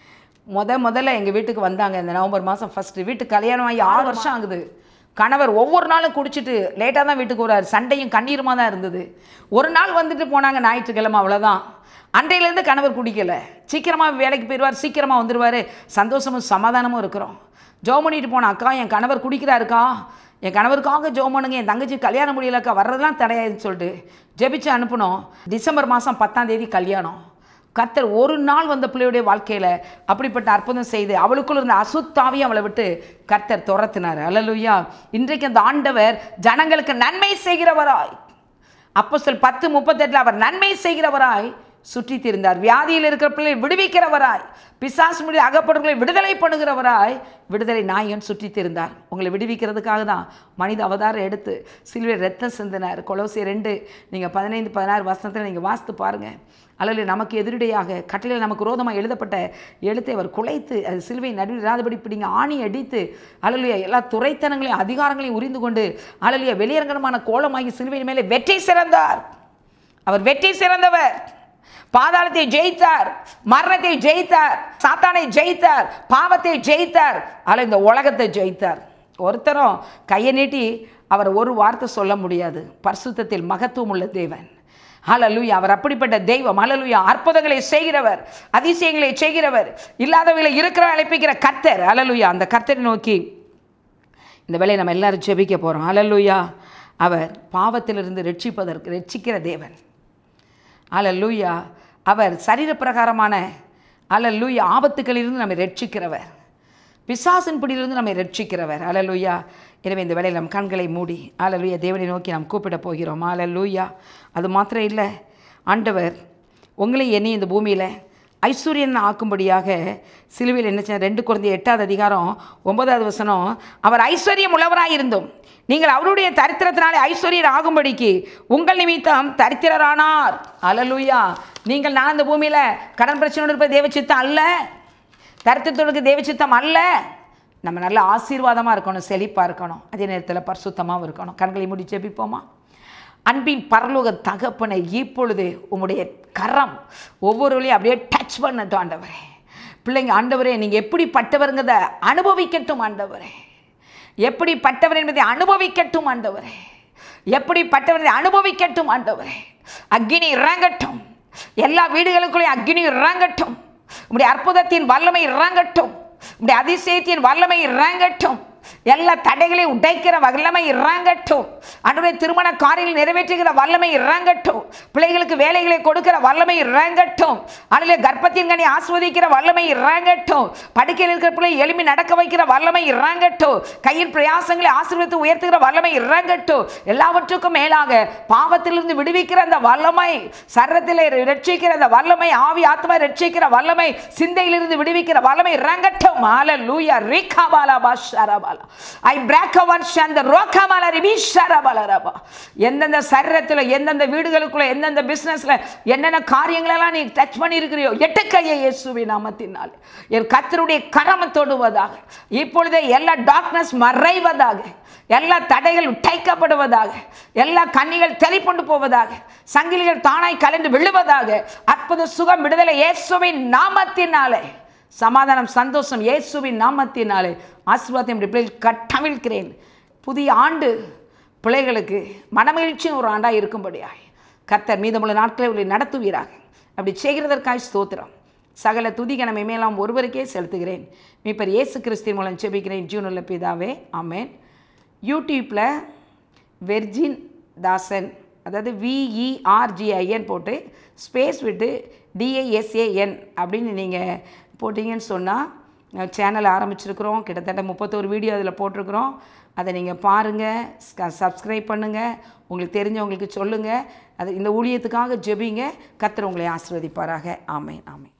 முதல்ல எங்கள் வீட்டுக்கு வந்தாங்க. இந்த நவம்பர் மாதம் ஃபஸ்ட்டு வீட்டுக்கு கல்யாணம் ஆகி 6 வருஷம் ஆகுது. கணவர் ஒவ்வொரு நாளும் குடிச்சிட்டு லேட்டாக தான் வீட்டுக்கு வராரு. சண்டையும் கண்ணீருமாக தான் இருந்தது. ஒரு நாள் வந்துட்டு போனாங்க ஞாயிற்றுக்கிழமை, அவ்வளோதான். அன்றையிலேருந்து கணவர் குடிக்கலை. சீக்கிரமாக வேலைக்கு போயிடுவார், சீக்கிரமாக வந்துடுவார். சந்தோஷமும் சமாதானமும் இருக்கிறோம். ஜோம் பண்ணிட்டு போன அக்கா, என் கணவர் குடிக்கிறாருக்கா, என் கணவருக்காக ஜோம் பண்ணுங்க, என் தங்கச்சி கல்யாணம் முடியலக்கா, வர்றதெல்லாம் தடையாதுன்னு சொல்லிட்டு ஜெபிச்சு அனுப்பினோம். டிசம்பர் மாதம் 10ஆம் தேதி கல்யாணம். கர்த்தர் ஒரு நாள் வந்த பிள்ளையுடைய வாழ்க்கையில் அப்படிப்பட்ட அற்புதம் செய்து அவளுக்குள்ள இருந்த அசுத்தாவையும் அவளை விட்டு கர்த்தர் துரத்தினார். அல்லேலூயா. இன்றைக்கு அந்த ஆண்டவர் ஜனங்களுக்கு நன்மை செய்கிறவராய், அப்போஸ்தலர் 10:38 அவர் நன்மை செய்கிறவராய் சுற்றி திரிந்தார். வியாதியில் இருக்கிற பிள்ளை விடுவிக்கிறவராய், பிசாசு முடிய அகப்படுறவர்களை விடுதலை பண்ணுகிறவராய், விடுதலை நாயகன் சுற்றி திரிந்தார். உங்களை விடுவிக்கிறதுக்காக தான் மனித அவதாரம் எடுத்து சிலுவையில் ரத்தம் சிந்தினார். கொலோசியர் 2 நீங்கள் 15, 16 வசனத்தில் நீங்கள் வாசித்து பாருங்கள். அல்லது நமக்கு எதிரடையாக கட்டளையில் நமக்கு விரோதமாக எழுதப்பட்ட எழுத்தை அவர் குலைத்து அது சிலுவை நடுவில் இராதபடி பிடிங்க ஆணி அடித்து, அல்லலுயா எல்லா துறைத்தனங்களையும் அதிகாரங்களையும் உரிந்து கொண்டு, அல்லலுயா வெளியரங்கமான கோலமாகி சிலுவையின் மேலே வெற்றி சிறந்தார். அவர் வெற்றி சிறந்தவர். பாதாளத்தை ஜெயித்தார், மரணத்தை ஜெயித்தார், சாத்தானை ஜெயித்தார், பாவத்தை ஜெயித்தார், அல்ல இந்த உலகத்தை ஜெயித்தார். ஒருத்தரும் கையை நீட்டி அவர் ஒரு வார்த்தை சொல்ல முடியாது. பரிசுத்தத்தில் மகத்துவம் உள்ள தேவன். ஹல்லேலூயா. அவர் அப்படிப்பட்ட தெய்வம். ஹல்லேலூயா. அற்புதங்களை செய்கிறவர், அதிசயங்களை செய்கிறவர், இல்லாதவர்களை இருக்கிற அழைப்பிக்கிற கர்த்தர். ஹல்லேலூயா. அந்த கர்த்தரை நோக்கி இந்த வேளையை நம்ம எல்லாரும் ஜெபிக்க போகிறோம். ஹல்லேலூயா. அவர் பாவத்திலிருந்து ரட்சிக்கிற தேவன். ஹல்லேலூயா. அவர் சரீர பிரகாரமான ஹல்லேலூயா ஆபத்துக்களிலிருந்து நம்மை ரட்சிக்கிறவர், பிசாசின் பிடியிலிருந்து நம்மை ரட்சிக்கிறவர். ஹல்லேலூயா. எனவே இந்த வேளையில் நம் கண்களை மூடி ஹல்லேலூயா தேவனை நோக்கி நாம் கூப்பிட போகிறோம். ஹல்லேலூயா. அது மாத்திரம் இல்லை, ஆண்டவர் உங்களை என்னை இந்த பூமியில் ஐஸ்வர்யன் ஆக்கும்படியாக சிலுவையில் என்ன செய்ய 2 கொரிந்தியர் 8வது அதிகாரம் 9வது வசனம், அவர் ஐஸ்வர்யம் உள்ளவராய் இருந்தும் நீங்கள் அவருடைய தரித்திரத்தினாலே ஐஸ்வர்யர் ஆகும்படிக்கு உங்கள் நிமித்தம் தரித்திரரானார். அல்லேலூயா. நீங்கள் நான் இந்த பூமியில் கடன் பிரச்சனையோடு இருப்பது தேவச்சித்தம் அல்ல, தரித்திரத்தோடு தேவச்சித்தம் அல்ல. நம்ம நல்ல ஆசீர்வாதமாக இருக்கணும், செழிப்பாக இருக்கணும், அதே நேரத்தில் பரிசுத்தமாகவும் இருக்கணும். கண்களை மூடி ஜெபிப்போமா? அன்பின் பரலோக தகப்பனை, இப்பொழுது உம்முடைய கரம் ஒவ்வொருவரையும் அப்படியே டச் பண்ணட்டும் ஆண்டவரே. பிள்ளைங்க ஆண்டவரே, நீங்கள் எப்படிப்பட்டவருங்கிறத அனுபவிக்கட்டும் ஆண்டவரே. எப்படிப்பட்டவர் என்பதை அனுபவிக்கட்டும் ஆண்டவரே. எப்படிப்பட்டவரை அனுபவிக்கட்டும் ஆண்டவரே. அக்கினி இறங்கட்டும், எல்லா வீடுகளுக்குள்ளே அக்கினி இறங்கட்டும். உம்முடைய அற்புதத்தின் வல்லமை இறங்கட்டும், உம்முடைய அதிசயத்தின் வல்லமை இறங்கட்டும். எல்லா தடைகளையும் உடைக்கிற வல்லமை இறங்கட்டும் ஆண்டவரே. திருமண காரியங்களை நிறைவேற்றுகிற வல்லமை இறங்கட்டும். பிள்ளைகளுக்கு வேலைகளை கொடுக்கிற வல்லமை இறங்கட்டும். ஆண்டவரே, கர்ப்பத்தின் கனி ஆஸ்வதிக்கிற வல்லமை இறங்கட்டும். படுக்கையில் இருக்கிற பிள்ளை எழுப்பி நடக்க வைக்கிற வல்லமை இறங்கட்டும். கையின் பிரயாசங்களை ஆசீர்வதித்து உயர்த்துகிற வல்லமை இறங்கட்டும். எல்லாவற்றுக்கும் மேலாக பாவத்திலிருந்து விடுவிக்கிற அந்த வல்லமை, சரீரத்தில் ரட்சிக்கிற அந்த வல்லமை, ஆவி ஆத்மா ரட்சிக்கிற வல்லமை, சிந்தையிலிருந்து விடுவிக்கிற வல்லமை இறங்கட்டும். ஹல்லேலூயா. ரிகாபாலா பாஷராபாலா. I break one shand rokamala ribisharabala. எந்தெந்த சரீரத்துல, எந்தெந்த வீடுகளுக்குள்ள, எந்தெந்த பிசினஸ்ல என்னென்ன காரியங்களெல்லாம் நீ டச் பண்ணி இருக்கிறியோ, எட்டுக்கையை இயேசுவின் நாமத்தினால் என் கர்த்தருடைய கரம் தொடுவதாக. இப்பொழுதே எல்லா டார்க்னஸ் மறைவதாக, எல்லா தடைகள் உடைக்கப்படுவதாக, எல்லா கண்ணிகள் தெளிப்பொண்டு போவதாக, சங்கிலிகள் தானாய் கலந்து விழுவதாக. அற்புத சுகம் விடுதலை இயேசுவின் நாமத்தினாலே, சமாதானம் சந்தோஷம் இயேசுவின் நாமத்தினாலே, ஆசீர்வாதம் கட்டவிழ்கிறேன். புதிய ஆண்டு பிள்ளைகளுக்கு மனமகிழ்ச்சியும் ஒரு ஆண்டாக இருக்கும்படியாய் கர்த்தர் மீதமுள்ள நாட்களை உங்களை நடத்துவீராக. அப்படி செய்கிறதற்காக ஸ்தோத்திரம். சகல துதி கனமே மேலாம் ஒருவருக்கே செலுத்துகிறேன். மீட்பர் இயேசு கிறிஸ்துவின் மூலம் ஜெபிக்கிறேன் ஜீவனுள்ள பிதாவே, ஆமென். யூடியூப்பில் வெர்ஜின் தாசன், அதாவது VERGIN போட்டு ஸ்பேஸ் விட்டு DASAN அப்படின்னு நீங்கள் போட்டிங்கன்னு சொன்னால் சேனல் ஆரம்பிச்சிருக்கிறோம். கிட்டத்தட்ட 31 வீடியோ அதில் போட்டிருக்கிறோம். அதை நீங்கள் பாருங்கள், சப்ஸ்கிரைப் பண்ணுங்கள், உங்களுக்கு தெரிஞ்சவங்களுக்கு சொல்லுங்கள். அது இந்த ஊழியத்துக்காக ஜெபிங்க. கர்த்தர் உங்களை ஆசீர்வதிப்பாராக. ஆமென், ஆமென்.